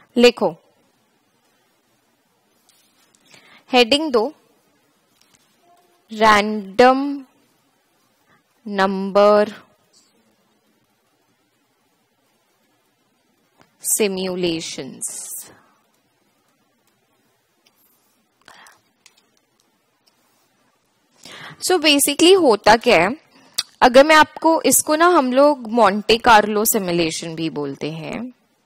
लिखो, हेडिंग दो random number simulations. So basically होता क्या है, अगर मैं आपको इसको ना हम लोग मोंटे कार्लो सिमुलेशन भी बोलते हैं।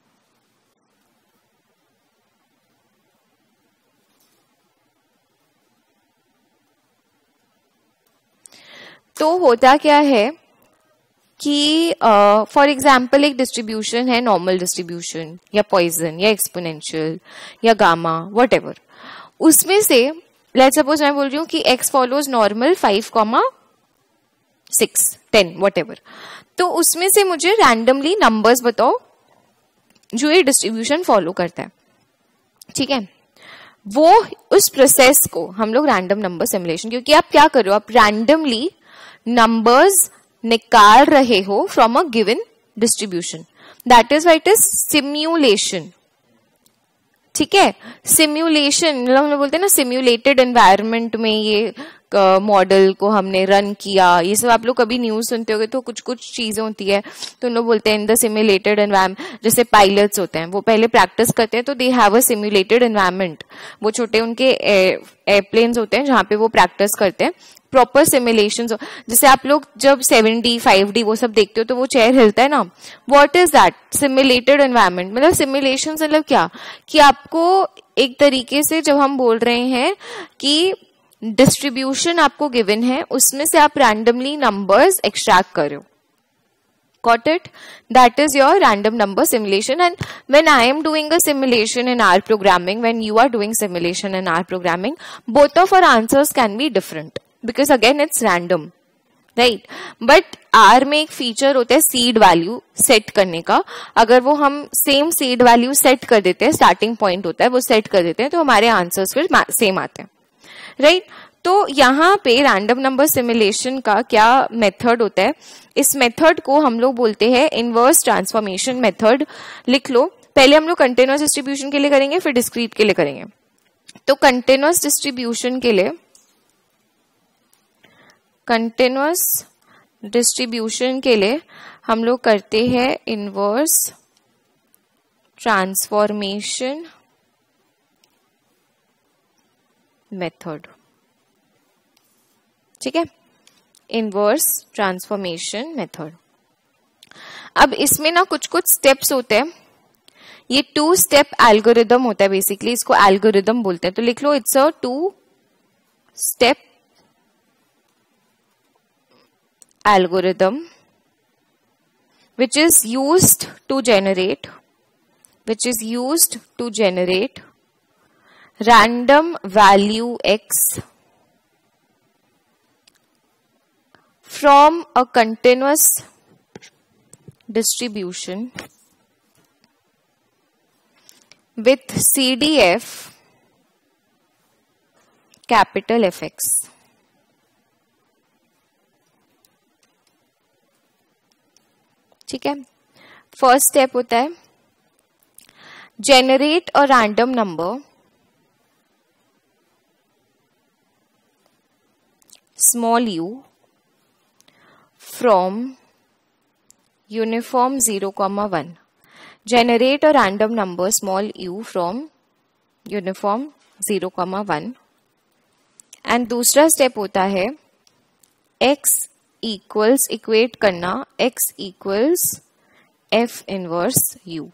तो होता क्या है कि फॉर एग्जाम्पल एक डिस्ट्रीब्यूशन है, नॉर्मल डिस्ट्रीब्यूशन या पॉइजन या एक्सपोनेंशियल या गामा व्हाटएवर, उसमें से लेट्स सपोज मैं बोल रही हूँ कि x फॉलोज नॉर्मल 5, 6, 10 व्हाटएवर, तो उसमें से मुझे रैंडमली नंबर्स बताओ जो ये डिस्ट्रीब्यूशन फॉलो करता है, ठीक है। वो उस प्रोसेस को हम लोग रैंडम नंबर सिमुलेशन, क्योंकि आप क्या कर रहे हो, आप रैंडमली नंबर्स निकाल रहे हो from a given distribution, that is why it is simulation, ठीक है। सिम्युलेशन मतलब हम लोग बोलते हैं ना सिम्युलेटेड एनवायरनमेंट में ये मॉडल को हमने रन किया, ये सब आप लोग कभी न्यूज सुनते होगे तो कुछ कुछ चीजें होती है तो उन लोग बोलते हैं इन द सिम्युलेटेड एनवायरनमेंट। जैसे पायलट्स होते हैं वो पहले प्रैक्टिस करते हैं तो they have a simulated environment, वो छोटे उनके एयरप्लेन्स होते हैं जहां पे वो प्रैक्टिस करते हैं प्रॉपर सिमुलेशन। जैसे आप लोग जब 7D 5D वो सब देखते हो तो वो चेयर हिलता है ना, what is that, simulated environment. मतलब सिमुलेशन मतलब क्या कि आपको एक तरीके से जब हम बोल रहे हैं कि डिस्ट्रीब्यूशन आपको गिवन है उसमें से आप रैंडमली नंबर्स एक्सट्रैक्ट करो, got it? That is your random number simulation. And when I am doing a simulation in R programming, when you are doing simulation in R programming, both of our answers can be different because again it's random, right? But R में एक feature होता है seed value set करने का। अगर वो हम same seed value set कर देते हैं, स्टार्टिंग पॉइंट होता है वो सेट कर देते हैं, तो हमारे आंसर्स फिर सेम आते हैं, राइट? तो यहाँ पे रैंडम नंबर सिमुलेशन का क्या मेथड होता है, इस मेथड को हम लोग बोलते हैं इनवर्स ट्रांसफॉर्मेशन मेथड। लिख लो, पहले हम लोग कंटिन्यूअस डिस्ट्रीब्यूशन के लिए करेंगे फिर डिस्क्रीट के लिए करेंगे। तो कंटिन्यूअस डिस्ट्रीब्यूशन के लिए हम लोग करते हैं इनवर्स ट्रांसफॉर्मेशन मेथड, ठीक है, इनवर्स ट्रांसफॉर्मेशन मेथड। अब इसमें ना कुछ कुछ स्टेप्स होते हैं, ये 2 स्टेप एल्गोरिदम होता है, बेसिकली इसको एल्गोरिदम बोलते हैं। तो लिख लो, it's a 2 step algorithm which is used to generate random value x from a continuous distribution with CDF capital Fx। ठीक है, फर्स्ट स्टेप होता है generate a random number small u from uniform 0,1। generate a random number small u from uniform 0,1। And दूसरा step होता है x equals, equate करना x equals f inverse u।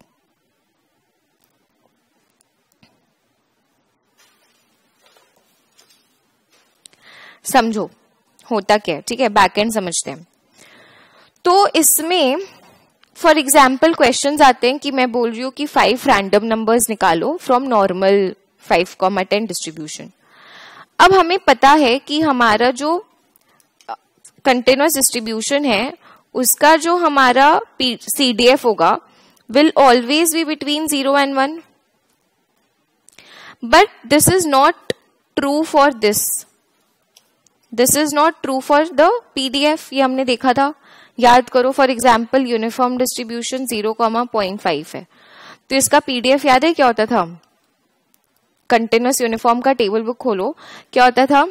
समझो होता क्या है, ठीक है, बैकएंड समझते हैं। तो इसमें फॉर एग्जाम्पल क्वेश्चंस आते हैं कि मैं बोल रही हूं कि 5 रैंडम नंबर्स निकालो फ्रॉम नॉर्मल 5,10 डिस्ट्रीब्यूशन। अब हमें पता है कि हमारा जो कंटिन्यूअस डिस्ट्रीब्यूशन है उसका जो हमारा CDF होगा will always be between 0 and 1, but this is not true for this is not true for the PDF। ये हमने देखा था, याद करो। फॉर एग्जाम्पल यूनिफॉर्म डिस्ट्रीब्यूशन 0,5 है, तो इसका पीडीएफ याद है क्या होता था? कंटिन्यूअस यूनिफॉर्म का टेबल बुक खोलो, क्या होता था?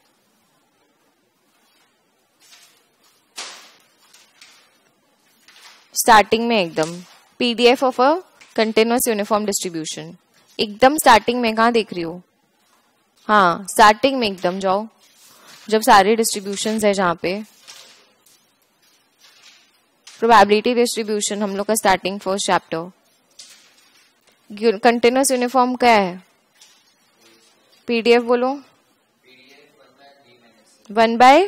स्टार्टिंग में एकदम PDF of a continuous uniform distribution, एकदम स्टार्टिंग में, कहाँ देख रही हो? हाँ, स्टार्टिंग में एकदम जाओ, जब सारे डिस्ट्रीब्यूशंस है जहां पे प्रोबेबिलिटी डिस्ट्रीब्यूशन, हम लोग का starting first chapter. Continuous uniform क्या है? पीडीएफ बोलो। 1 by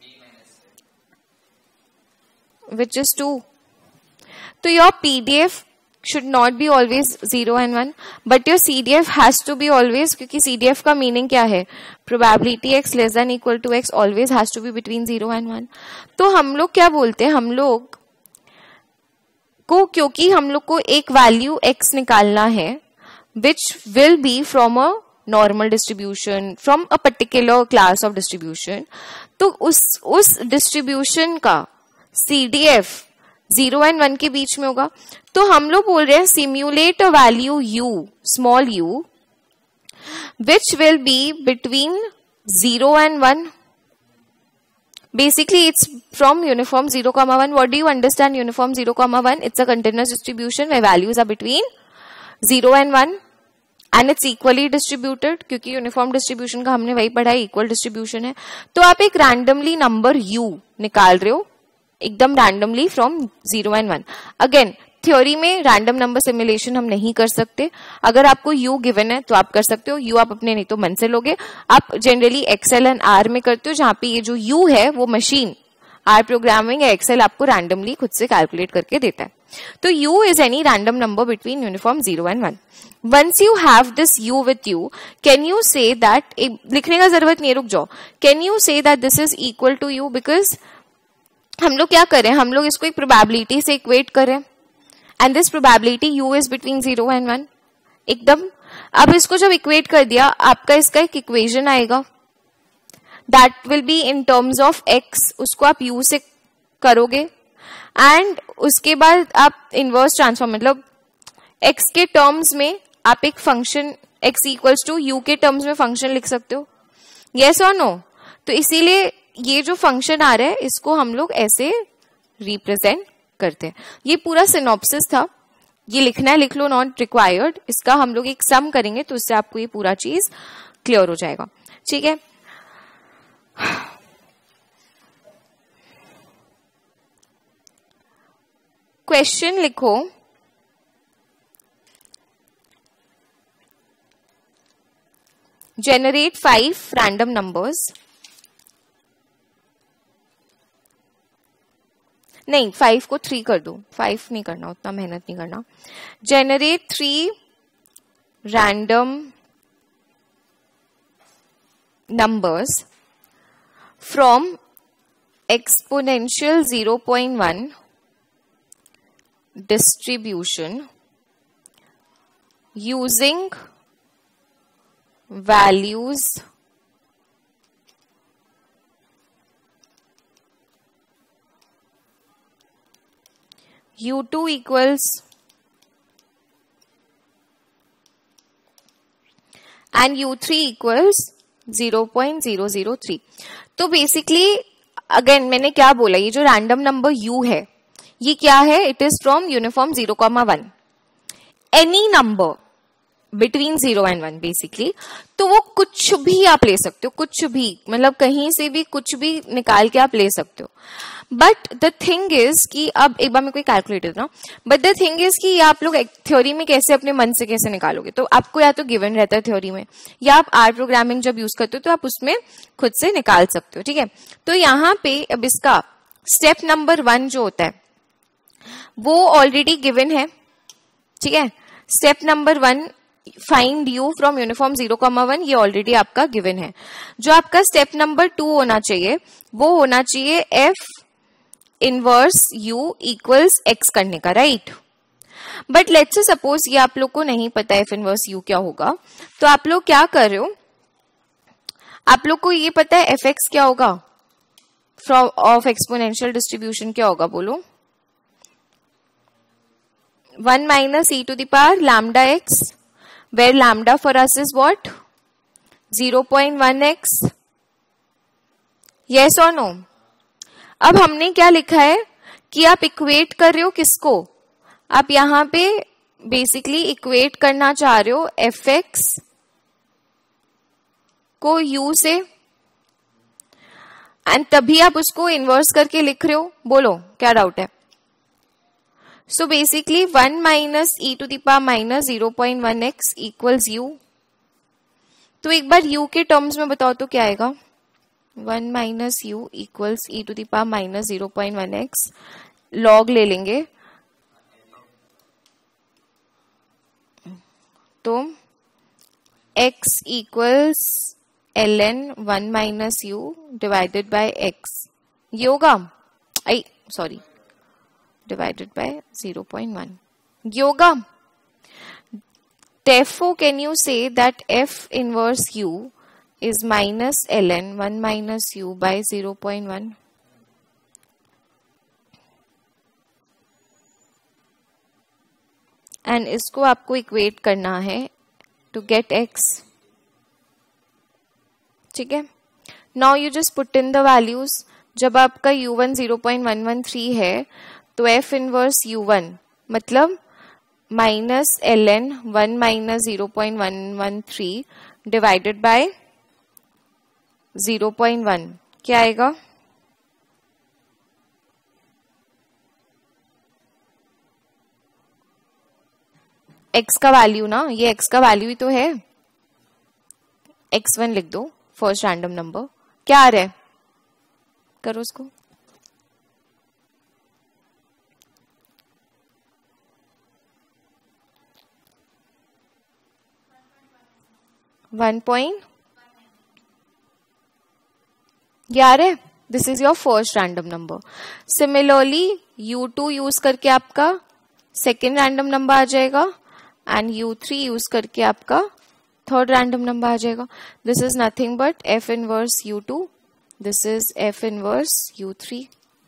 which is 2. तो your PDF should not be always 0 and 1, but your CDF has to be always, क्योंकि CDF का मीनिंग क्या है? Probability x less than equal to x always has to be between 0 and 1. तो हम लोग क्या बोलते हैं, हम लोग को, क्योंकि हम लोग को एक वैल्यू x निकालना है which will be from a normal distribution, from a particular class of distribution, तो उस डिस्ट्रीब्यूशन का CDF 0 and 1 के बीच में होगा। तो हम लोग बोल रहे हैं simulate a value u, small u, which will be between 0 and 1. Basically it's from uniform 0, 1. What do you understand uniform 0, 1? It's a continuous distribution where values are between 0 and 1 and it's equally distributed, क्योंकि uniform distribution का हमने वही पढ़ा है, equal distribution है। तो आप एक रैंडमली नंबर u निकाल रहे हो, एकदम randomly from 0 and 1। Again theory में रैंडम नंबर सिमुलेशन हम नहीं कर सकते। अगर आपको u गिवन है तो आप कर सकते हो, u आप अपने नहीं तो मन से लोगे। आप जनरली एक्सेल एंड आर में करते हो, जहां पे ये जो u है वो मशीन आर प्रोग्रामिंग या एक्सेल आपको रैंडमली खुद से कैलकुलेट करके देता है। तो u is any random number between uniform 0 and 1। Once you have this u with you, can you say that, लिखने का जरूरत नहीं है, रुक जाओ, can you say that this is equal to u? Because हम लोग क्या करें, हम लोग इसको एक प्रोबेबिलिटी से इक्वेट करें and this probability u is between 0 and 1 एकदम। अब इसको जब इक्वेट कर दिया, आपका इसका एक इक्वेशन आएगा that will be in terms of x, उसको आप u से करोगे एंड उसके बाद आप इनवर्स ट्रांसफॉर्म, मतलब x के टर्म्स में आप एक function x equals to u के टर्म्स में फंक्शन लिख सकते हो, यस और नो? तो इसीलिए ये जो फंक्शन आ रहा है इसको हम लोग ऐसे रिप्रेजेंट करते हैं। ये पूरा सिनॉप्सिस था, ये लिखना है लिख लो, नॉट रिक्वायर्ड। इसका हम लोग एक सम करेंगे तो उससे आपको ये पूरा चीज क्लियर हो जाएगा, ठीक है? क्वेश्चन लिखो, generate 5 random numbers, नहीं 5 को 3 कर दो, 5 नहीं करना, उतना मेहनत नहीं करना। generate 3 random numbers from exponential 0.1 distribution using values u2 equals and u3 equals 0.003। तो बेसिकली अगेन मैंने क्या बोला, ये जो रैंडम नंबर u है ये क्या है? It is from uniform 0, 1, any number between 0 and 1 basically. तो वो कुछ भी आप ले सकते हो, कुछ भी, मतलब कहीं से भी कुछ भी निकाल के आप ले सकते हो। बट द थिंग इज कि अब एक बार मैं कोई कैलकुलेटर ना, बट द थिंग इज कि आप लोग थ्योरी में कैसे अपने मन से कैसे निकालोगे? तो आपको या तो गिवन रहता है थ्योरी में, या आप आर प्रोग्रामिंग जब यूज करते हो तो आप उसमें खुद से निकाल सकते हो, ठीक है? तो यहाँ पे अब इसका स्टेप नंबर 1 जो होता है वो ऑलरेडी गिवन है, ठीक है? Step number 1 find u from uniform 0, 1, ये ऑलरेडी आपका गिवन है। जो आपका स्टेप नंबर 2 होना चाहिए वो होना चाहिए f inverse u equals x करने का, right? But let's say suppose ये आप लोग को नहीं पता f इनवर्स u क्या होगा, तो आप लोग क्या कर रहे हो, आप लोग को ये पता है fx क्या होगा फ्रॉम ऑफ एक्सपोनेंशियल डिस्ट्रीब्यूशन क्या होगा, बोलो? 1 minus e to the power lambda x, where lambda for us is what? 0.1x. Yes or no? अब हमने क्या लिखा है कि आप इक्वेट कर रहे हो किसको? आप यहां पे बेसिकली इक्वेट करना चाह रहे हो एफ एक्स को u से, एंड तभी आप उसको इन्वर्स करके लिख रहे हो. बोलो क्या डाउट है? So basically 1 minus e to the power minus 0.1x equals u. तो एक बार u के टर्म्स में बताओ तो क्या आएगा? 1 minus u equals e to the power minus 0.1x. Log ले लेंगे तो x equals ln 1 minus u divided by x. ये होगा, आई सॉरी, डिवाइडेड बाय 0.1 ये होगा. Therefore, can you say that f inverse u is minus ln 1 minus u by 0.1? And इसको आपको equate करना है टू गेट x. ठीक है. Now you just put in the values. जब आपका u1 0.113 है तो f इनवर्स u1 मतलब minus ln 1 minus 0.113 divided by 0.1 क्या आएगा? x का वैल्यू ना, ये x का वैल्यू ही तो है. x1 लिख दो, फर्स्ट रैंडम नंबर. क्या आ रहा है? करो उसको. ये आ रहा है. This is your first random number. Similarly u2 use करके आपका सेकेंड रैंडम नंबर आ जाएगा एंड u3 यूज करके आपका थर्ड रैंडम नंबर आ जाएगा. This is nothing but f inverse u2. This is f inverse u3.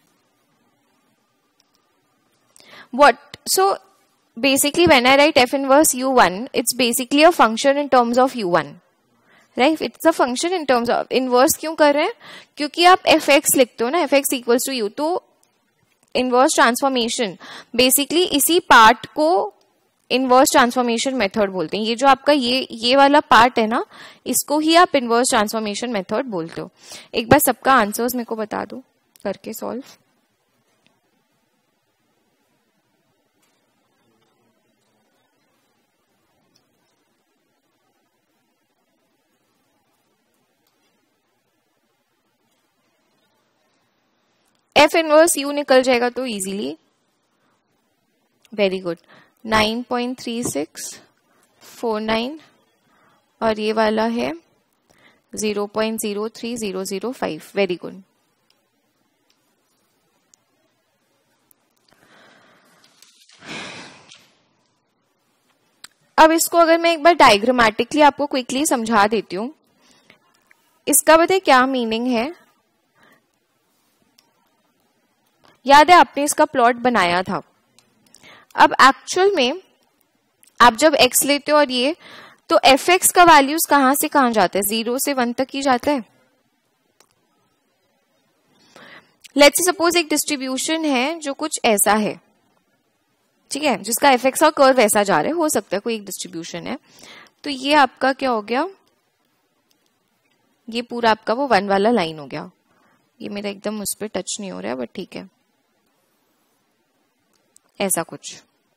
What? So basically when I write f inverse u1, it's basically a function in terms of u1. Right? It's a function in terms of inverse. क्यों कर रहे हैं? क्योंकि आप fx लिखते हो ना, fx equals to u. तो इनवर्स ट्रांसफॉर्मेशन बेसिकली इसी पार्ट को इनवर्स ट्रांसफॉर्मेशन मेथड बोलते हैं. ये जो आपका ये वाला पार्ट है ना, इसको ही आप इनवर्स ट्रांसफॉर्मेशन मेथड बोलते हो. एक बार सबका आंसर्स मेरे को बता दो करके सॉल्व. एफ इनवर्स यू निकल जाएगा तो इजीली. Very good. 9.3649 और ये वाला है 0.03005. Very good. अब इसको अगर मैं एक बार डायग्रामेटिकली आपको क्विकली समझा देती हूं. इसका बताइए क्या मीनिंग है. याद है आपने इसका प्लॉट बनाया था. अब एक्चुअल में आप जब x लेते हो और ये, तो fx का वैल्यूज कहां से कहां जाता है? 0 से 1 तक ही जाता है. लेट्स सपोज एक डिस्ट्रीब्यूशन है जो कुछ ऐसा है, ठीक है, जिसका fx का कर्व ऐसा जा रहा है. हो सकता है कोई एक डिस्ट्रीब्यूशन है. तो ये आपका क्या हो गया? ये पूरा आपका वो 1 वाला लाइन हो गया. ये मेरा एकदम उस पर टच नहीं हो रहा है बट ठीक है, ऐसा कुछ.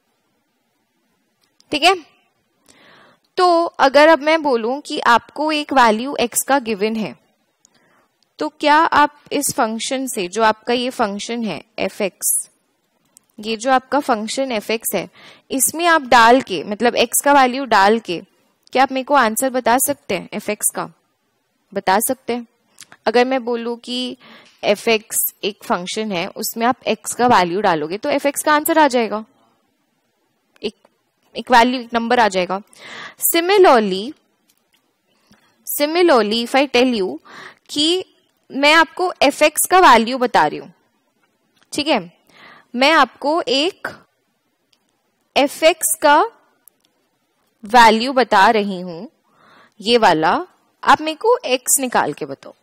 ठीक है. तो अगर अब मैं बोलूं कि आपको एक वैल्यू x का गिवन है, तो क्या आप इस फंक्शन से, जो आपका ये फंक्शन है fx, ये जो आपका फंक्शन fx है, इसमें आप डाल के, मतलब x का वैल्यू डाल के, क्या आप मेरे को आंसर बता सकते हैं fx का? बता सकते हैं. अगर मैं बोलूं कि fx एक फंक्शन है, उसमें आप x का वैल्यू डालोगे तो fx का आंसर आ जाएगा, एक वैल्यू, एक नंबर आ जाएगा. Similarly if I tell you कि मैं आपको fx का वैल्यू बता रही हूं, ठीक है, मैं आपको एक fx का वैल्यू बता रही हूं, ये वाला, आप मेरे को x निकाल के बताओ।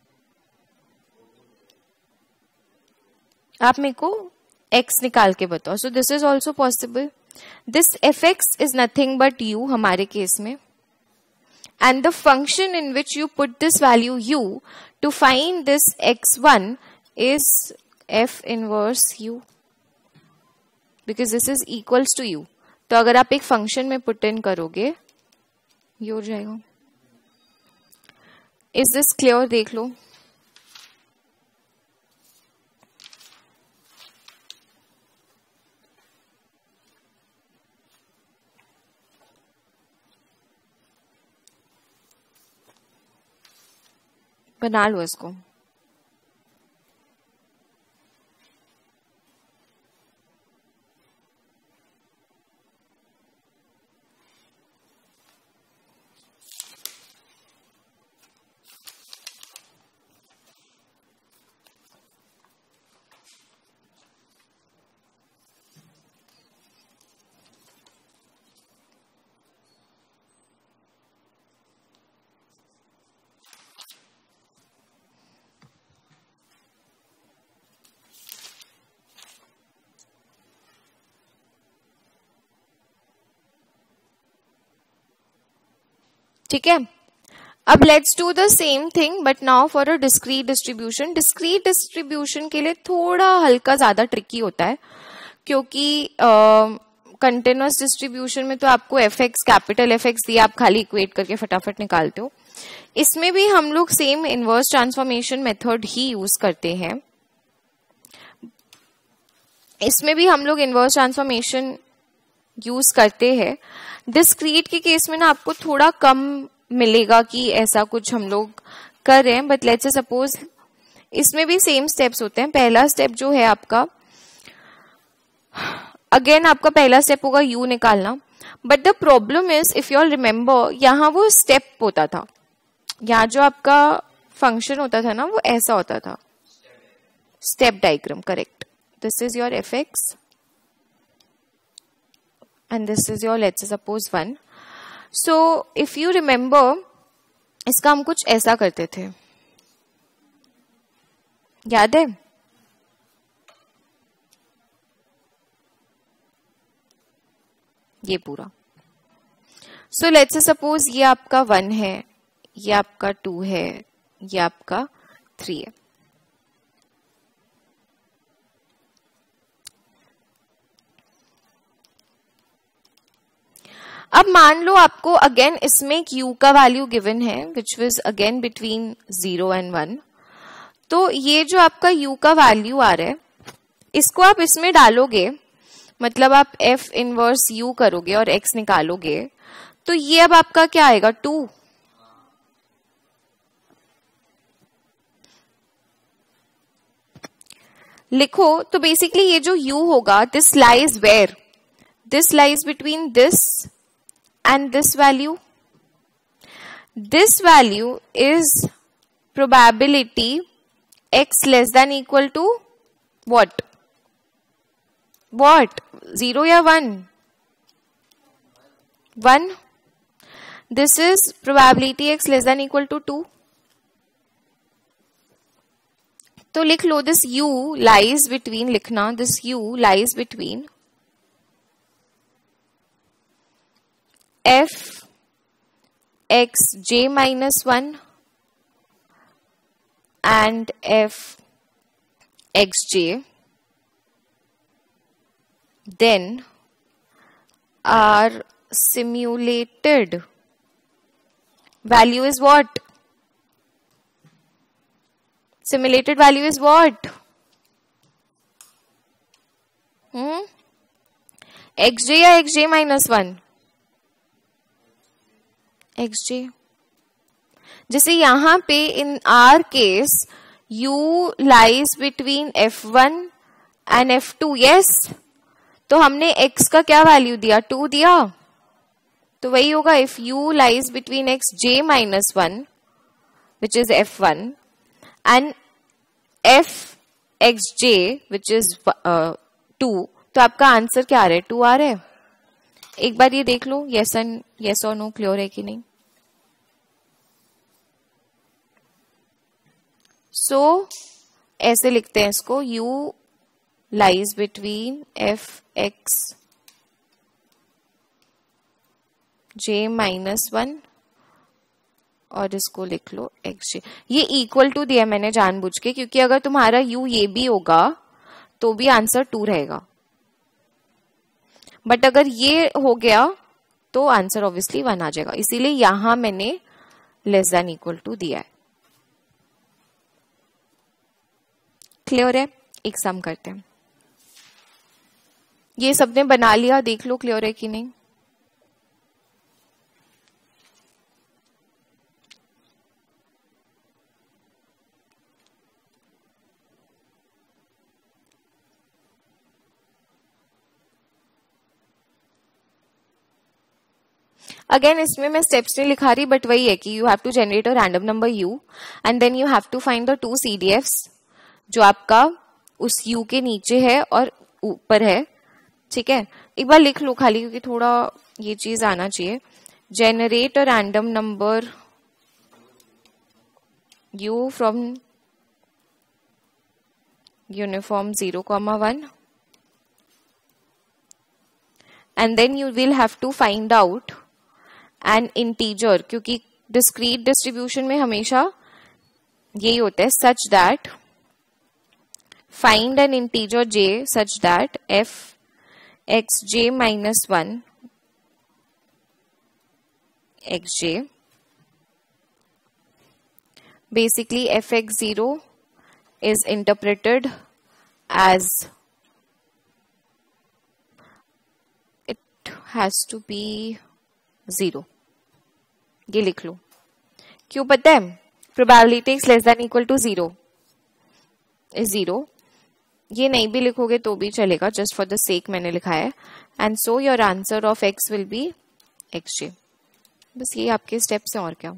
आप मेरे को x निकाल के बताओ। So this is also possible. This fx is nothing but u हमारे केस में, and the function in which you put this value u to find this x1 is f inverse u, because this is equals to u। तो अगर आप एक function में put in करोगे ये हो जाएगा। Is this clear? देख लो। बना लो इसको। ठीक है, अब let's do the same thing but now for a discrete distribution. Discrete distribution के लिए थोड़ा हल्का ज्यादा ट्रिकी होता है, क्योंकि कंटिन्यूअस डिस्ट्रीब्यूशन में तो आपको fx कैपिटल fx दिया, आप खाली इक्वेट करके फटाफट निकालते हो। इसमें भी हम लोग सेम इनवर्स ट्रांसफॉर्मेशन मेथड ही यूज करते हैं। इसमें भी हम लोग इनवर्स ट्रांसफॉर्मेशन यूज करते हैं। डिस्क्रीट के केस में ना आपको थोड़ा कम मिलेगा कि ऐसा कुछ हम लोग कर रहे हैं, बट लेट्स से सपोज इसमें भी सेम स्टेप्स होते हैं। पहला स्टेप जो है आपका, अगेन आपका पहला स्टेप होगा u निकालना, but the problem is if you all remember, यहाँ वो स्टेप होता था, यहाँ जो आपका फंक्शन होता था ना वो ऐसा होता था, step diagram, correct. This is your fx and this is your, let's suppose 1. So if you remember, इसका हम कुछ ऐसा करते थे, याद है? ये पूरा। So let's suppose ये आपका 1 है, ये आपका 2 है, ये आपका 3 है। अब मान लो आपको अगेन इसमें q का वैल्यू गिवन है which was again between 0 and 1। तो ये जो आपका u का वैल्यू आ रहा है, इसको आप इसमें डालोगे, मतलब आप f इनवर्स u करोगे और x निकालोगे, तो ये अब आपका क्या आएगा, 2। लिखो तो बेसिकली ये जो u होगा, this lies where, this lies between this and this value. This value is probability x less than equal to what? What? 0 या 1? 1. This is probability x less than equal to 2. तो लिख लो, this u lies between, लिखना, this u lies between f x j minus 1 and f x j, then our simulated value is what? Simulated value is what? xj या xj minus 1? xj। जैसे यहां पे in our case u lies between f1 and f2, yes, तो हमने x का क्या value दिया, 2 दिया, तो वही होगा if u lies between x j minus 1 which is f1 and f x j which is 2, तो आपका आंसर क्या आ रहा है, 2 आ रहा है। एक बार ये देख लो यस और नो क्लियर है कि नहीं. सो ऐसे लिखते हैं इसको, u lies between f(x) j minus 1 और इसको लिख लो xj. ये इक्वल टू दिया मैंने जानबूझ के, क्योंकि अगर तुम्हारा u ये भी होगा तो भी आंसर 2 रहेगा, बट अगर ये हो गया तो आंसर ऑब्वियसली 1 आ जाएगा, इसीलिए यहां मैंने लेस देन इक्वल टू दिया है. क्लियर है. एक सम करते हैं. ये सबने बना लिया, देख लो क्लियर है कि नहीं. अगेन इसमें मैं स्टेप्स नहीं लिखा रही, बट वही है कि you have to generate a random number u and then you have to find the 2 CDFs जो आपका उस u के नीचे है और ऊपर है. ठीक है, एक बार लिख लो खाली, क्योंकि थोड़ा ये चीज आना चाहिए. Generate a random number u from uniform 0,1 and then you will have to find out an integer, क्योंकि डिस्क्रीट डिस्ट्रीब्यूशन में हमेशा यही होता है, such that find an integer j such that f x j minus 1 xj. Basically fx0 is interpreted as it has to be 0. ये लिख लो. क्यों पता है? Probability x less than equal to 0 is 0. ये नहीं भी लिखोगे तो भी चलेगा, जस्ट फॉर द सेक मैंने लिखा है. And so your answer of x will be xj. बस ये आपके स्टेप्स हैं, और क्या.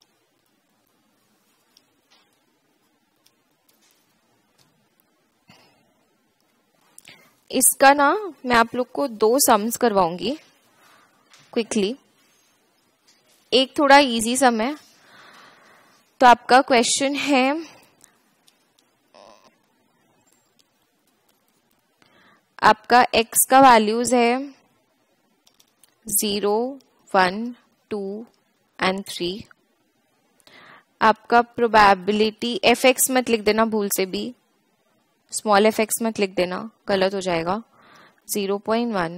इसका ना मैं आप लोग को 2 सम्स करवाऊंगी क्विकली. एक थोड़ा इजी सम है. तो आपका क्वेश्चन है, आपका x का वैल्यूज है 0, 1, 2 एंड 3. आपका प्रोबेबिलिटी fx मत लिख देना भूल से भी, स्मॉल fx मत लिख देना, गलत हो जाएगा. 0.1,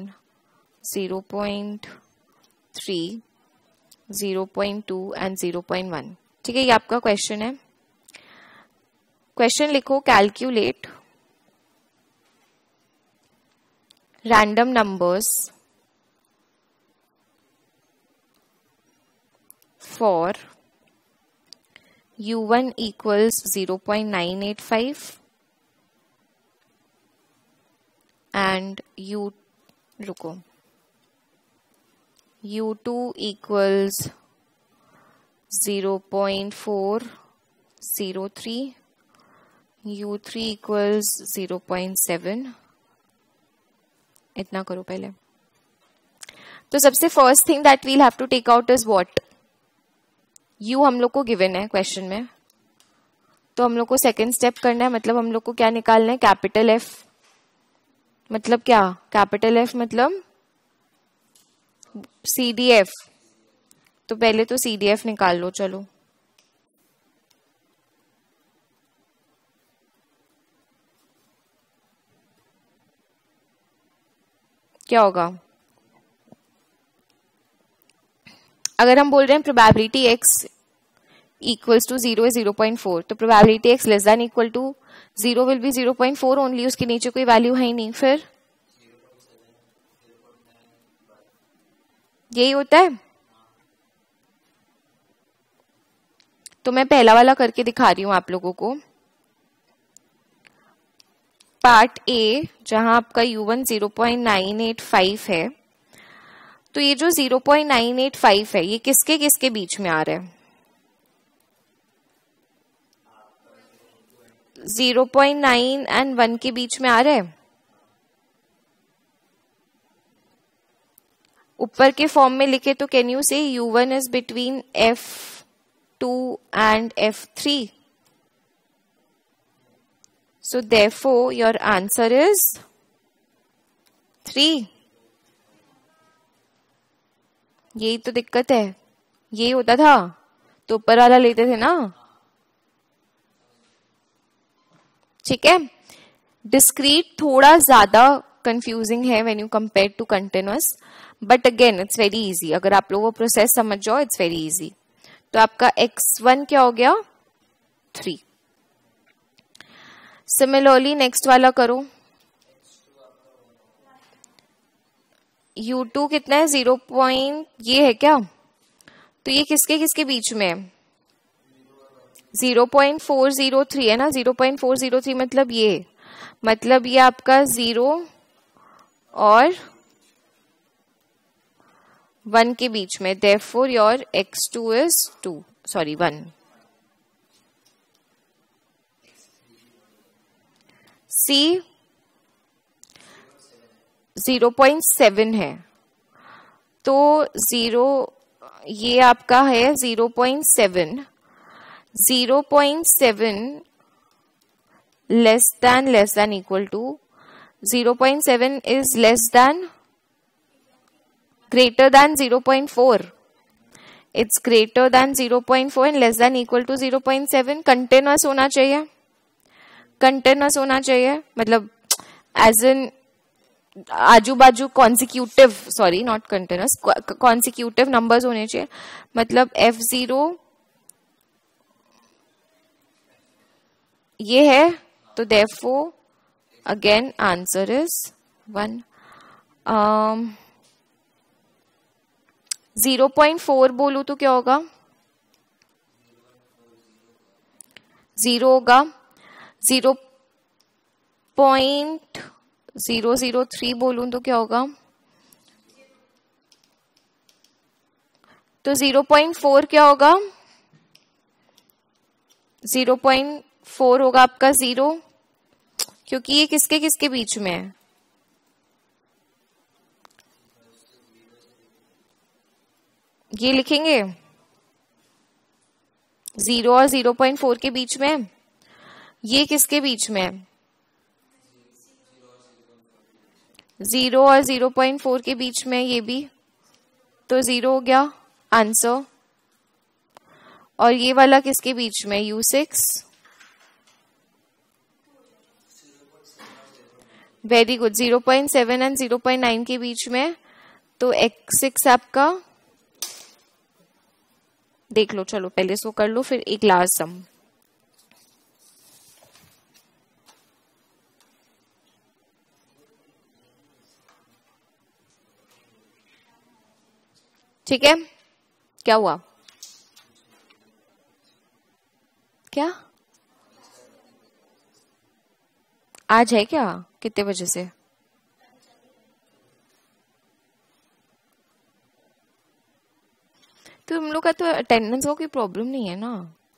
0.3, 0.2 एंड 0.1. ठीक है, ये आपका क्वेश्चन है. क्वेश्चन लिखो, calculate random numbers for u1 equals 0.985 and u2 equals 0.403, u3 equals 0.7. इतना करो पहले. तो सबसे first thing that we'll have to take out is what, u हम लोग को गिवन है क्वेश्चन में, तो हम लोग को सेकंड स्टेप करना है. मतलब हम लोग को क्या निकालना है, कैपिटल F. मतलब क्या, कैपिटल F मतलब CDF. तो पहले तो CDF निकाल लो. चलो, क्या होगा अगर हम बोल रहे हैं probability x equals to 0 is 0.4, तो probability x less than equal to 0 will be 0.4 only. उसके नीचे कोई वैल्यू है ही नहीं. फिर यही होता है. तो मैं पहला वाला करके दिखा रही हूं आप लोगों को. पार्ट ए, जहां आपका u1 0.985 है. तो ये जो 0.985 है, ये किसके किसके बीच में आ रहा है? 0.9 एंड 1 के बीच में आ रहा है. ऊपर के फॉर्म में लिखे तो can you say u1 is between f2 and f3. So therefore your answer is 3. यही तो दिक्कत है, यही होता था तो ऊपर वाला लेते थे ना. ठीक है. डिस्क्रीट थोड़ा ज्यादा कंफ्यूजिंग है when you compare to continuous, but again it's very easy. अगर आप लोगों को प्रोसेस समझ जाओ इट्स वेरी इजी. तो आपका x1 क्या हो गया 3. सिमिलरली नेक्स्ट वाला करो. u2 कितना है 0 पॉइंट, ये है क्या, तो ये किसके किसके बीच में है 0.403 है ना. 0.403 मतलब ये आपका 0 और 1 के बीच में. therefore your x2 is 1. C 0.7 है तो 0 ये आपका है 0.7. 0.7 less than equal to 0.7 is less than greater than 0.4. It's greater than 0.4 and less than equal to 0.7. Continuous होना चाहिए, कंटिन्यूअस होना चाहिए मतलब एज इन आजू बाजू consecutive, sorry not continuous, consecutive numbers होने चाहिए. मतलब f0 ये है तो therefore again answer is 1. 0.4 बोलू तो क्या होगा 0 होगा. 0.003 बोलूं तो क्या होगा, तो 0.4 क्या होगा 0.4 होगा आपका 0, क्योंकि ये किसके किसके बीच में है, ये लिखेंगे 0 और 0.4 के बीच में. ये किसके बीच में है 0 और 0.4 के बीच में, ये भी तो 0 हो गया आंसर. और ये वाला किसके बीच में u6. Very good. 0.7 एंड 0.9 के बीच में, तो x6 आपका देख लो. चलो पहले इसको कर लो फिर एक लास्ट सम. ठीक है. क्या हुआ, क्या आज है क्या, कितने बजे से, तो तुम लोग का तो अटेंडेंस का कोई प्रॉब्लम नहीं है ना.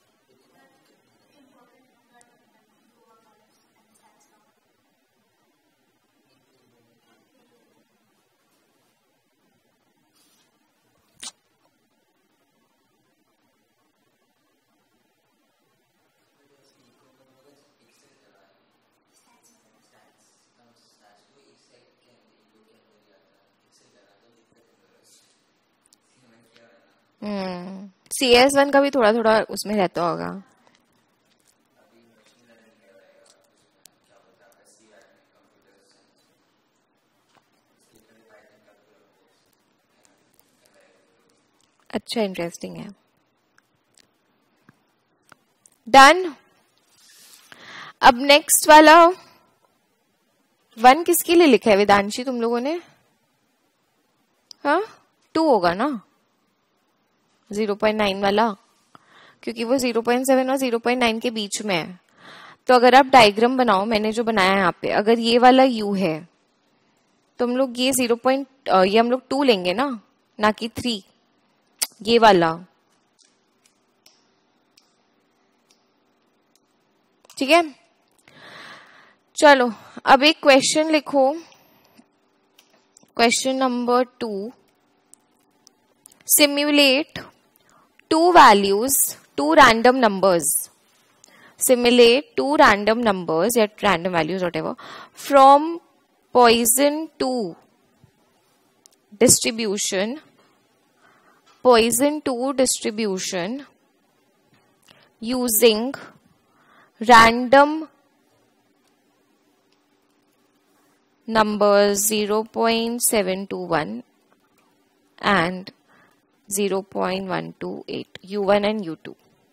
CS1 का भी थोड़ा थोड़ा उसमें रहता होगा. अच्छा, इंटरेस्टिंग है. डन. अब नेक्स्ट वाला 1 किसके लिए लिखा है वेदांशी तुम लोगों ने, हाँ 2 होगा ना 0.9 वाला, क्योंकि वो 0.7 और 0.9 के बीच में है. तो अगर आप डायग्राम बनाओ, मैंने जो बनाया है यहाँ पे, अगर ये वाला u है तो हम लोग ये ये हम लोग 2 लेंगे ना कि 3, ये वाला. ठीक है. चलो अब एक क्वेश्चन लिखो, question number 2. simulate two values, two random numbers, simulate two random numbers at random values, whatever, from Poisson to distribution, Poisson to distribution using random numbers 0.721 and 0.128, U1 and U2.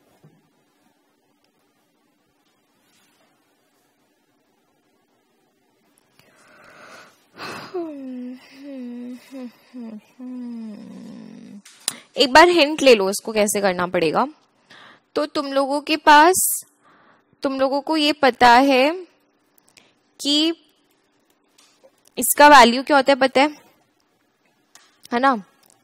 एक बार hint ले लो इसको कैसे करना पड़ेगा। तो तुम लोगों के पास, तुम लोगों को ये पता है कि इसका वैल्यू क्या होता है, पता है ना?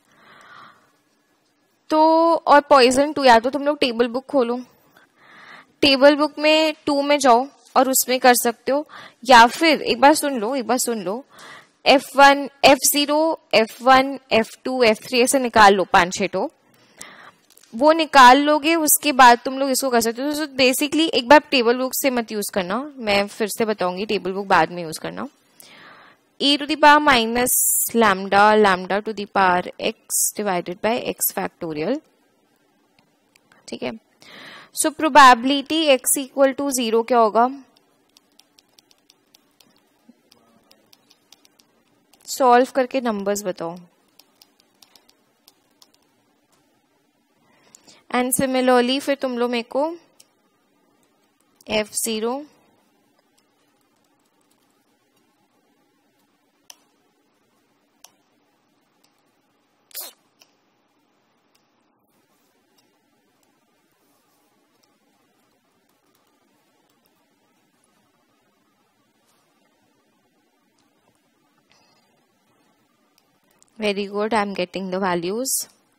तो और पॉइजन 2, या तो तुम लोग टेबल बुक खोलो, टेबल बुक में 2 में जाओ और उसमें कर सकते हो, या फिर एक बार सुन लो, F1, F0, F1, F2, F3 ऐसे निकाल लो 5-6 तो वो निकाल लोगे, उसके बाद तुम लोग इसको कर सकते हो। तो बेसिकली एक बार टेबल बुक से मत यूज करना, मैं फिर से बताऊंगी, टेबल बुक बाद में यूज करना। e to the power minus lambda to the power x divided by x factorial, ठीक है। So probability x equal to 0 क्या होगा? सॉल्व करके नंबर्स बताओ। एंड सिमिलरली फिर तुम लोग मेरे को F0 very good, I am getting the values.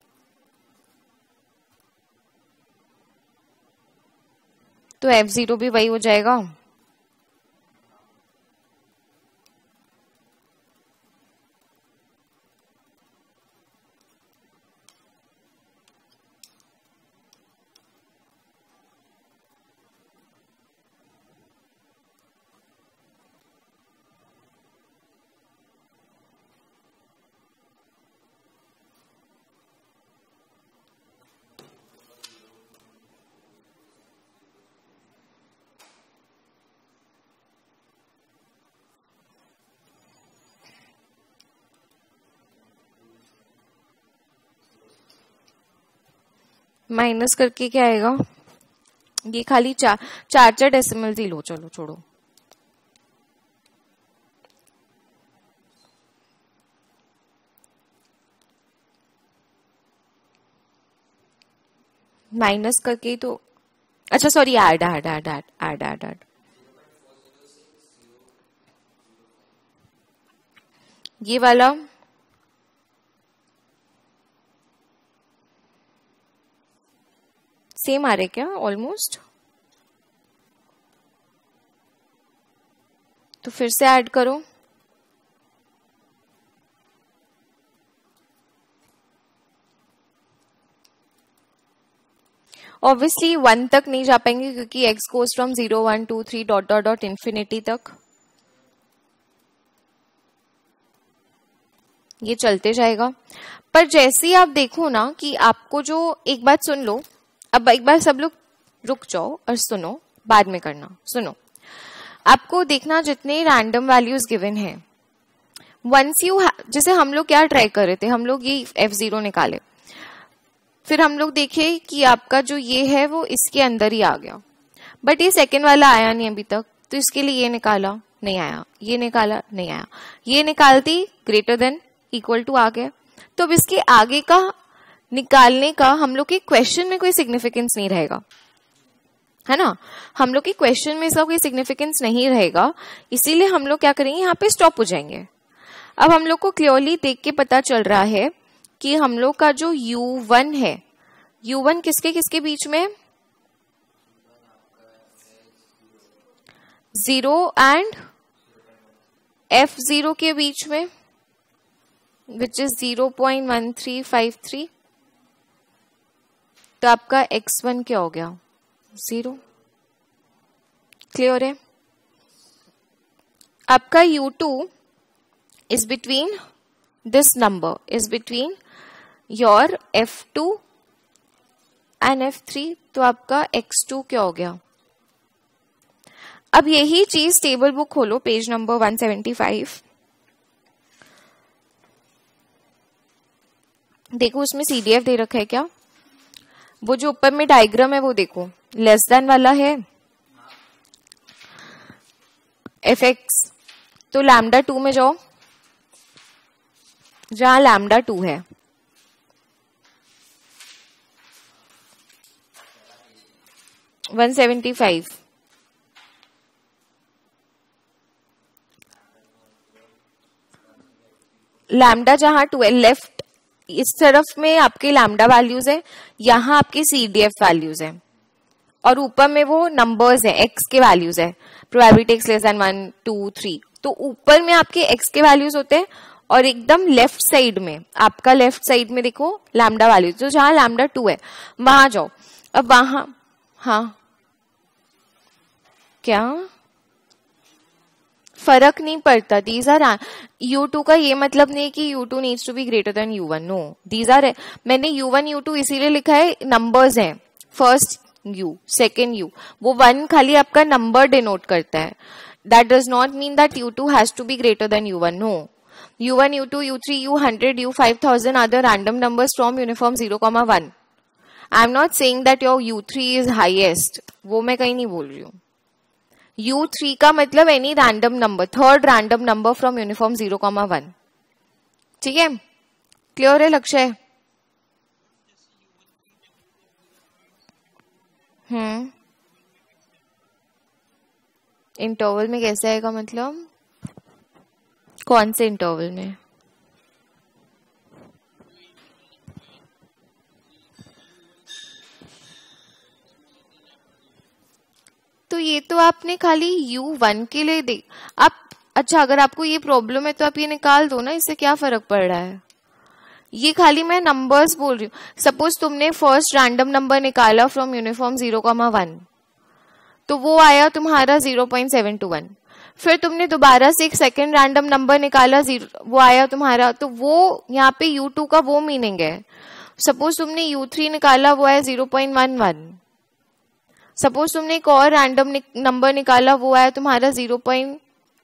तो F0 भी वही हो जाएगा। माइनस करके क्या आएगा? ये खाली चार डेसिमल ही लो, चलो छोड़ो। माइनस करके तो अच्छा सॉरी, ऐड ये वाला सेम आ रहे क्या? ऑलमोस्ट। तो फिर से ऐड करो। ऑब्वियसली 1 तक नहीं जा पाएंगे क्योंकि x goes from 0, 1, 2, 3 dot dot dot infinity तक, ये चलते जाएगा। पर जैसे ही आप देखो ना कि आपको जो, एक बात सुन लो, अब एक बार सब लोग रुक जाओ और सुनो, बाद में करना। सुनो, आपको देखना जितने रैंडम वैल्यूज गिवन है, वंस यू, जैसे हम लोग क्या ट्राई कर रहे थे, हम लोग ये F0 निकाले, फिर हम लोग देखे कि आपका जो ये है वो इसके अंदर ही आ गया, बट ये सेकंड वाला आया नहीं अभी तक, तो इसके लिए ये निकाला, नहीं आया, ये निकाला, नहीं आया, ये निकालती ग्रेटर देन इक्वल टू आ गया। तो अब इसके आगे का निकालने का हम लोग के क्वेश्चन में कोई सिग्निफिकेंस नहीं रहेगा, है ना? हम लोग के क्वेश्चन में इसका कोई सिग्निफिकेंस नहीं रहेगा, इसीलिए हम लोग क्या करेंगे, यहाँ पे स्टॉप हो जाएंगे। अब हम लोग को क्लियरली देख के पता चल रहा है कि हम लोग का जो U1 है, U1 किसके किसके बीच में? 0 एंड F0 के बीच में, विच इज 0.1353, तो आपका x1 क्या हो गया? 0। क्लियर है? आपका u2 is between this number, is between your f2 and f3, तो आपका x2 क्या हो गया? अब यही चीज टेबल बुक खोलो, पेज नंबर 175। देखो उसमें CDF दे रखा है क्या? वो जो ऊपर में डायग्राम है वो देखो, लेस देन वाला है fx, तो लैम्डा 2 में जाओ जहां लैम्डा 2 है। (175) लैम्डा जहां 2 है, लेफ्ट इस तरफ में आपके लैम्डा वैल्यूज है, यहाँ आपके CDF वैल्यूज है, और ऊपर में वो नंबर्स है, x के वैल्यूज है, प्रोबेबिलिटी x लेस देन 1 2 3। तो ऊपर में आपके x के वैल्यूज होते हैं, और एकदम लेफ्ट साइड में आपका लेफ्ट साइड में देखो लैम्डा वैल्यूज, तो जहां लैम्डा 2 है वहां जाओ। अब वहां हाँ क्या फर्क नहीं पड़ता, दीज आर u2 का ये मतलब नहीं कि u2 needs to be greater than u1, no, these are, मैंने u1 u2 इसीलिए लिखा है, नंबर्स हैं, फर्स्ट u सेकेंड u, वो 1 खाली आपका नंबर डिनोट करता है, that does not mean that u2 has to be greater than u1, no. u1 u2 u3 u100 u5000 are the random numbers from uniform 0,1। I am not saying that your u3 is highest, वो मैं कहीं नहीं बोल रही हूँ। u3 का मतलब any random number, third random number from uniform 0,1। ठीक है? क्लियर है लक्ष्य? इंटरवल में कैसे आएगा मतलब? कौन से इंटरवल में? तो ये तो आपने खाली u1 के लिए दे, आप अच्छा अगर आपको ये प्रॉब्लम है तो आप ये निकाल दो ना, इससे क्या फर्क पड़ रहा है? ये खाली मैं नंबर्स बोल रही हूँ। सपोज तुमने फर्स्ट रैंडम नंबर निकाला फ्रॉम यूनिफॉर्म 0,1, तो वो आया तुम्हारा 0.721। फिर तुमने दोबारा से एक सेकेंड रैंडम नंबर निकाला, वो आया तुम्हारा, तो वो यहाँ पे u2 का वो मीनिंग है। सपोज तुमने u3 निकाला, वो आया 0.11। सपोज तुमने एक और रैंडम नंबर निकाला, वो आया तुम्हारा 0.90।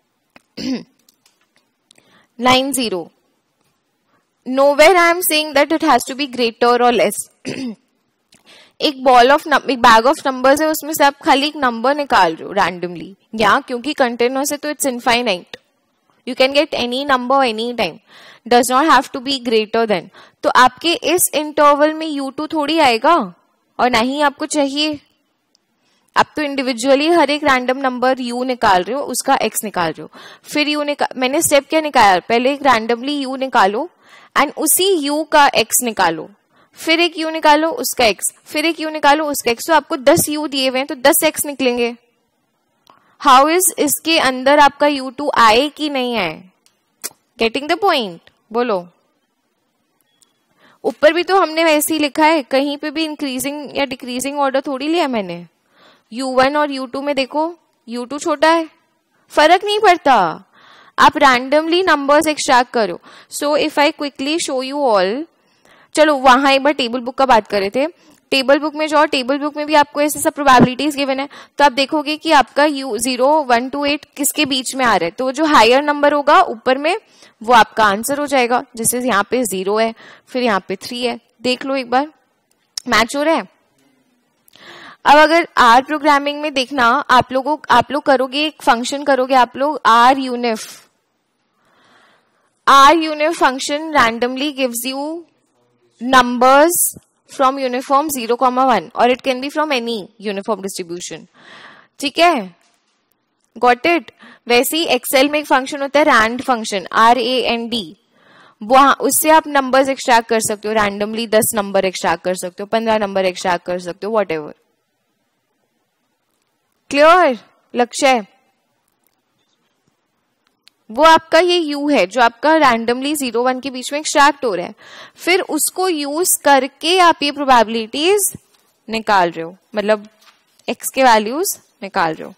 Nowhere I am saying that it has to be greater or less. एक बैग ऑफ नंबर्स है, उसमें से आप खाली एक नंबर निकाल रहे हो रैंडमली, या क्योंकि कंटेनर्स है तो it's infinite, you can get any number any time, does not have to be greater than. तो आपके इस इंटरवल में u2 थोड़ी आएगा, और ना ही आपको चाहिए। आप तो इंडिविजुअली हर एक रैंडम नंबर u निकाल रहे हो, उसका x निकाल रहे हो, फिर मैंने स्टेप क्या निकाला, पहले एक रैंडमली u निकालो एंड उसी u का x निकालो, फिर एक u निकालो उसका x, फिर एक u निकालो उसका x। तो आपको 10 u दिए हुए हैं तो 10 x निकलेंगे। हाउ इज इसके अंदर आपका u2 आए कि नहीं आए? Getting the point? बोलो। ऊपर भी तो हमने वैसे ही लिखा है, कहीं पे भी इंक्रीजिंग या डिक्रीजिंग ऑर्डर थोड़ी लिया मैंने। u1 और u2 में देखो u2 छोटा है, फर्क नहीं पड़ता, आप रैंडमली नंबर्स एक्सट्रैक्ट करो। So if I quickly show you all, चलो वहां एक बार टेबल बुक का बात कर रहे थे, टेबल बुक में जाओ, टेबल बुक में भी आपको ऐसे सब प्रोबेबिलिटीज गिवन है, तो आप देखोगे कि आपका u0 1 to 8 किसके बीच में आ रहा है, तो जो हायर नंबर होगा ऊपर में वो आपका आंसर हो जाएगा। जैसे यहाँ पे 0 है, फिर यहाँ पे 3 है, देख लो एक बार मैच हो रहा है। अब अगर आर प्रोग्रामिंग में देखना, आप लोग करोगे एक फंक्शन करोगे आप लोग R unif function randomly gives you numbers from uniform 0,1 और it can be from any uniform distribution। ठीक है, गॉट इट। वैसे ही एक्सेल में एक फंक्शन होता है रैंड फंक्शन, RAND, वहां उससे आप नंबर्स एक्सट्रैक्ट कर सकते हो रैंडमली, 10 नंबर एक्सट्रैक्ट कर सकते हो, 15 नंबर एक्सट्रैक्ट कर सकते हो, वॉट एवर। क्लियर लक्ष्य? वो आपका ये u है जो आपका रैंडमली 0-1 के बीच में एक्सट्रैक्ट हो रहा है, फिर उसको यूज करके आप ये प्रोबेबिलिटीज निकाल रहे हो, मतलब x के वैल्यूज निकाल रहे हो।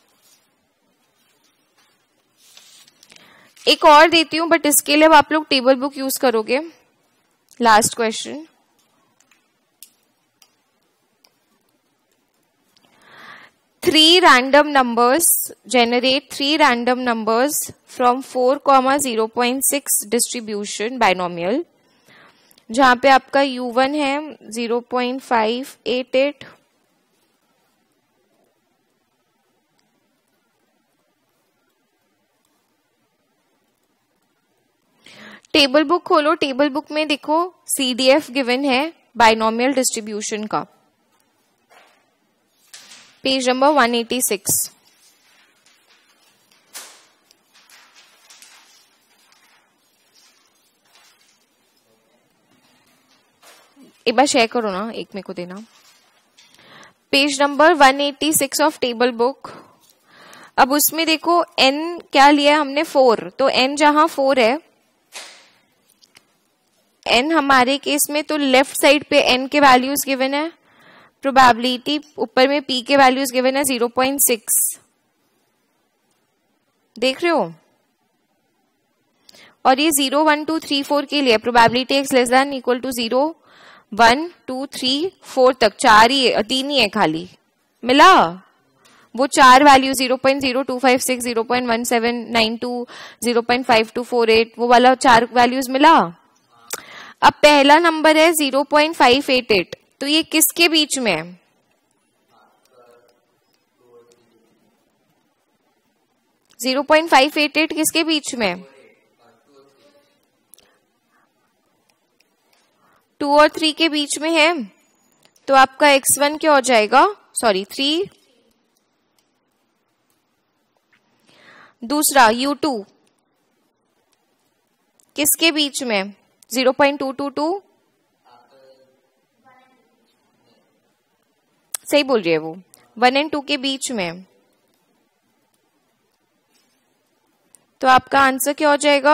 एक और देती हूं, बट इसके लिए अब आप लोग टेबल बुक यूज करोगे। Last question, generate three random numbers from 4,0.6 distribution binomial, जहां पे आपका u1 है 0.588, टेबल बुक खोलो, टेबल बुक में देखो CDF गिवन है बाइनोमियल डिस्ट्रीब्यूशन का, पेज नंबर 186। एक बार शेयर करो ना, एक मेरे को देना। Page number 186 of table book. अब उसमें देखो n क्या लिया है हमने 4, तो n जहां 4 है, n हमारे केस में तो लेफ्ट साइड पे n के वैल्यूज गिवन है, प्रोबेबिलिटी ऊपर में p के वैल्यूज गिवन है 0.6, देख रहे हो। और ये 0 1 2 3 4 के लिए probability x less than equal to 0 1 2 3 4 तक 4 ही है, 3 ही है खाली, मिला वो 4 वैल्यू 0.0256 0.1792 0.5248 वो वाला 4 वैल्यूज मिला। अब पहला नंबर है 0.588, तो ये किसके बीच में है? जीरो 0.588 किसके बीच में? 2 और 3 के बीच में है, तो आपका x1 क्या हो जाएगा, सॉरी 3। दूसरा u2 किसके बीच में? 0.222, सही बोल रही है वो, 1 और 2 के बीच में, तो आपका आंसर क्या हो जाएगा?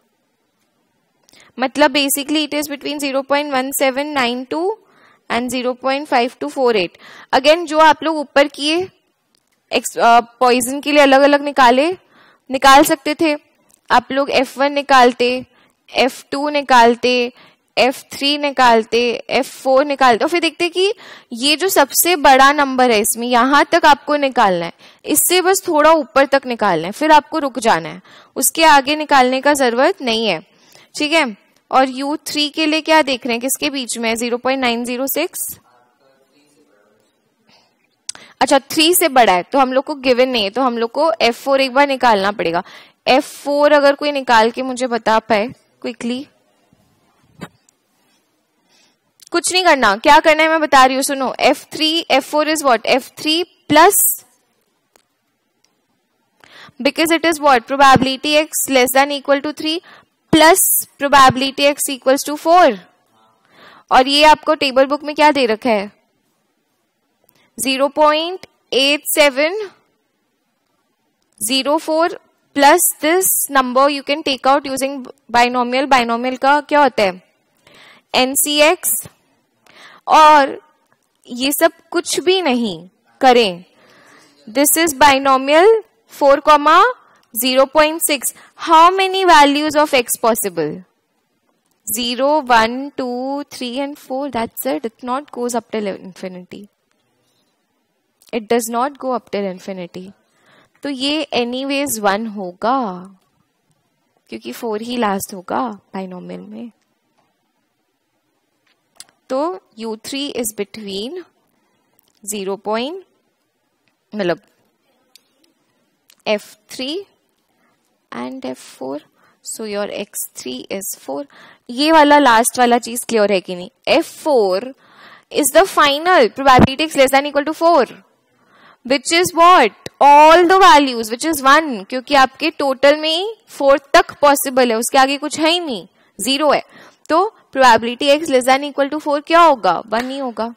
मतलब basically it is between 0.1792 and 0.5248। Again जो आप लोग ऊपर किए पॉइजन के लिए अलग अलग निकाल सकते थे आप लोग, F1 निकालते, F2 निकालते, F3 निकालते, F4 निकालते, और फिर देखते कि ये जो सबसे बड़ा नंबर है इसमें यहां तक आपको निकालना है, इससे बस थोड़ा ऊपर तक निकालना है, फिर आपको रुक जाना है, उसके आगे निकालने का जरूरत नहीं है, ठीक है। और U3 के लिए क्या देख रहे हैं, किसके बीच में? 0.906, अच्छा 3 से बड़ा है, तो हम लोग को गिवन नहीं है, तो हम लोग को F4 एक बार निकालना पड़ेगा। F4 अगर कोई निकाल के मुझे बता पाए क्विकली। कुछ नहीं करना, क्या करना है मैं बता रही हूँ, सुनो। F4 is what? F3 plus, because it is what, probability x less than equal to 3 plus probability x equals to 4। और ये आपको टेबल बुक में क्या दे रखा है? 0.8704 plus this number you can take out using binomial. Binomial का क्या होता है? NCX। और ये सब कुछ भी नहीं करें, this is binomial 4,0.6। How many values of x possible? 0 1 2 3 and 4, that's it. It not goes up till infinity. It does not go up till infinity. तो ये anyways 1 होगा, क्योंकि 4 ही लास्ट होगा बाइनोमियल में। तो U3 is between 0. मतलब F3 and F4. So your X3 is 4. ये वाला लास्ट वाला चीज क्लियर है कि नहीं? F4 is the final probability x less than equal to 4, which is what? All the values, which is 1, क्योंकि आपके टोटल में 4 तक पॉसिबल है, उसके आगे कुछ है ही नहीं, 0 है। तो probability x less than equal to 4 क्या होगा? 1 ही होगा।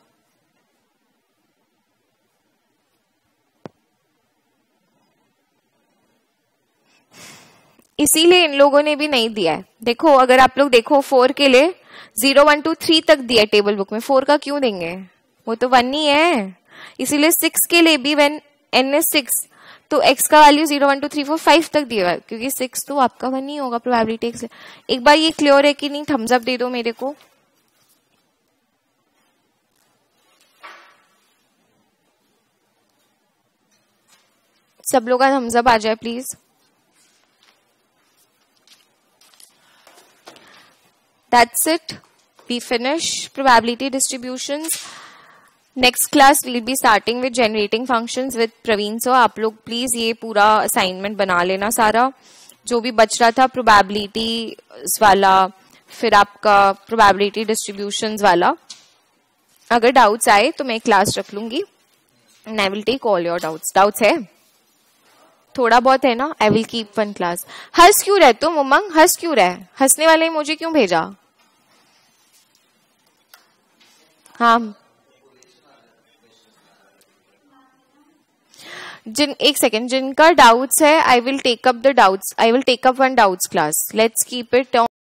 इसीलिए इन लोगों ने भी नहीं दिया है। देखो अगर आप लोग देखो 4 के लिए 0 1 2 3 तक दिया टेबल बुक में, 4 का क्यों देंगे? वो तो 1 ही है, इसीलिए 6 के लिए भी व्हेन n is 6 तो x का वैल्यू 0 1 2 3 4 5 तक दिया है, क्योंकि 6 तो आपका 1 ही होगा प्रोबेबिलिटी x। एक बार ये क्लियर है कि नहीं, थम्स अप दे दो मेरे को। सब लोग का थम्स अप आ जाए please. That's it. We finish probability distributions. Next class we'll be starting with generating functions with Praveen sir. आप लोग प्लीज ये पूरा असाइनमेंट बना लेना सारा, जो भी बच रहा था probability वाला, फिर आपका probability distributions वाला। अगर डाउट्स आए तो मैं क्लास रख लूंगी and I will take all your doubts. Doubts है? थोड़ा बहुत है ना? I will keep 1 class. हंस क्यों रहे तुम उमंग, हंस क्यों रहे? हंसने वाले मुझे क्यों भेजा? हाँ एक सेकेंड, जिनका डाउट्स है I will take up the doubts, I will take up 1 doubts class. Let's keep it